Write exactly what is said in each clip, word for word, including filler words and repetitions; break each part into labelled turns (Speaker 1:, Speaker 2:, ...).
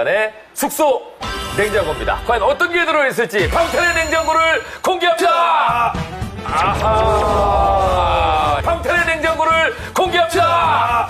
Speaker 1: 의 숙소 냉장고입니다. 과연 어떤 게 들어있을지 방탄의 냉장고를 공개합니다. 아하. 방탄의 냉장고를 공개합니다.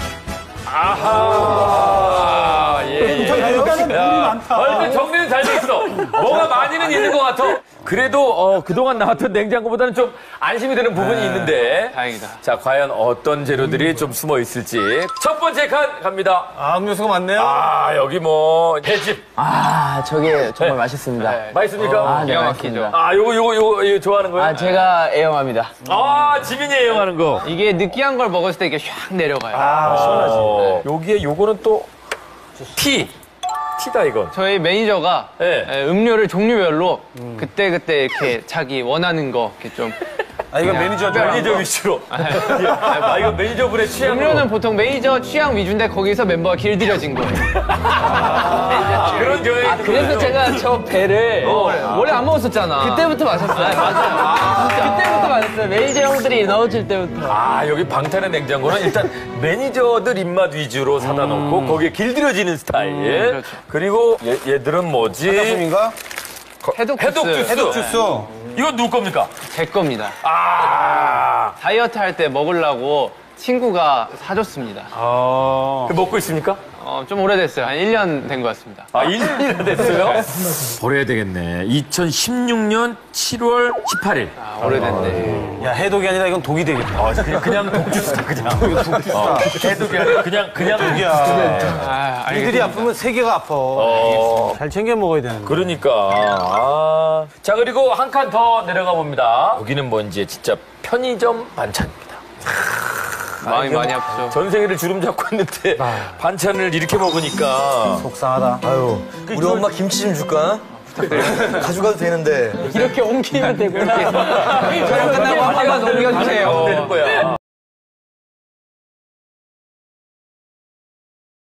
Speaker 1: 아하. 예, 예. 야, 얼른 정리는 잘 돼 있어. 뭐가 많이는 있는 것 같아. 그래도 어, 그동안 나왔던 냉장고보다는 좀 안심이 되는 부분이 네, 있는데.
Speaker 2: 다행이다.
Speaker 1: 자, 과연 어떤 재료들이 음. 좀 숨어 있을지. 첫 번째 칸 갑니다.
Speaker 3: 아, 음료수가 많네요.
Speaker 1: 아, 여기 뭐 횟집.
Speaker 4: 아, 저게 정말
Speaker 1: 네.
Speaker 4: 맛있습니다.
Speaker 1: 네. 맛있습니까?
Speaker 4: 아, 네,
Speaker 2: 기가
Speaker 4: 맛있습니다.
Speaker 2: 막히죠.
Speaker 1: 아, 요거, 요거, 요거, 이거 좋아하는 거예요?
Speaker 4: 아, 제가 애용합니다.
Speaker 1: 아, 지민이 애용하는 거.
Speaker 2: 이게 느끼한 걸 먹었을 때 이게 샥 내려가요.
Speaker 1: 아, 시원하지. 네. 여기에 요거는 또 티. 티다, 이건.
Speaker 2: 저희 매니저가
Speaker 1: 네.
Speaker 2: 에, 음료를 종류별로 음. 그때그때 이렇게 자기 원하는 거 이렇게 좀.
Speaker 3: 아, 이건 매니저 좋아하는
Speaker 1: 매니저
Speaker 3: 거.
Speaker 1: 위주로. 아, 이거 매니저분의 취향.
Speaker 2: 음료는 보통 매니저 취향 위주인데 거기서 멤버가 길들여진 거예요.
Speaker 1: 아, 그런 경향이
Speaker 4: 아, 그래서 제가 저 배를
Speaker 2: 어, 원래 안 먹었었잖아.
Speaker 4: 그때부터 마셨어요.
Speaker 2: 아, 맞아요. 아,
Speaker 4: 그때부터 마셨어요. 매니저 형들이 넣어줄 때부터.
Speaker 1: 아, 여기 방탄의 냉장고는 일단 매니저들 입맛 위주로 사다 놓고 음. 거기에 길들여지는 스타일.
Speaker 2: 음, 그렇죠.
Speaker 1: 그리고 얘, 얘들은 뭐지?
Speaker 3: 사다품인가?
Speaker 2: 해독
Speaker 1: 해독
Speaker 2: 주스.
Speaker 1: 주스.
Speaker 3: 해독 주스.
Speaker 1: 이건 누구 겁니까?
Speaker 2: 제 겁니다.
Speaker 1: 아.
Speaker 2: 다이어트 할 때 먹으려고 친구가 사줬습니다.
Speaker 3: 아.
Speaker 1: 먹고 있습니까?
Speaker 2: 어, 좀 오래됐어요. 한 일 년 된 것 같습니다.
Speaker 1: 아, 일 년이나 됐어요? 버려야 되겠네. 이천십육 년 칠월 십팔일.
Speaker 2: 아, 오래됐네.
Speaker 3: 야, 해독이 아니라 이건 독이 되겠다.
Speaker 1: 아, 그냥, 그냥 독주스다, 그냥. 어, 해독이 아니라 그냥, 그냥.
Speaker 3: 독이야.
Speaker 2: 아,
Speaker 3: 이들이 아프면 세계가 아파.
Speaker 1: 어,
Speaker 3: 잘 챙겨 먹어야 되는데.
Speaker 1: 그러니까. 아. 자, 그리고 한 칸 더 내려가 봅니다. 여기는 뭔지 진짜 편의점 반찬입니다.
Speaker 2: 마음이 많이 아프죠.
Speaker 1: 전생에를 주름 잡고 있는데 반찬을 이렇게 먹으니까.
Speaker 3: 속상하다. 아유.
Speaker 5: 우리 엄마 김치 좀 줄까? 가져가도 되는데.
Speaker 4: 이렇게 옮기면 되구나.
Speaker 2: 촬영 끝나고 한 번만 더 옮겨주세요.
Speaker 1: 되는 거야.